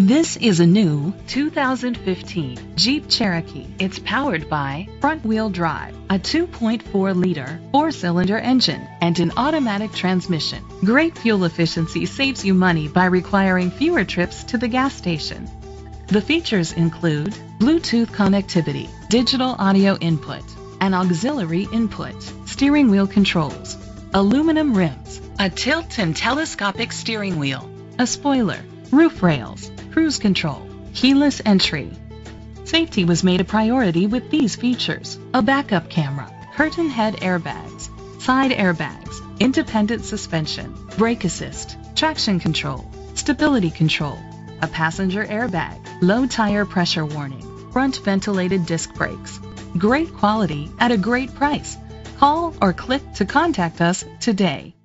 This is a new 2015 Jeep Cherokee. It's powered by front-wheel drive, a 2.4-liter four-cylinder engine, and an automatic transmission. Great fuel efficiency saves you money by requiring fewer trips to the gas station. The features include Bluetooth connectivity, digital audio input, an auxiliary input, steering wheel controls, aluminum rims, a tilt and telescopic steering wheel, a spoiler, roof rails, cruise control, keyless entry. Safety was made a priority with these features: a backup camera, curtain head airbags, side airbags, independent suspension, brake assist, traction control, stability control, a passenger airbag, low tire pressure warning, front ventilated disc brakes. Great quality at a great price. Call or click to contact us today.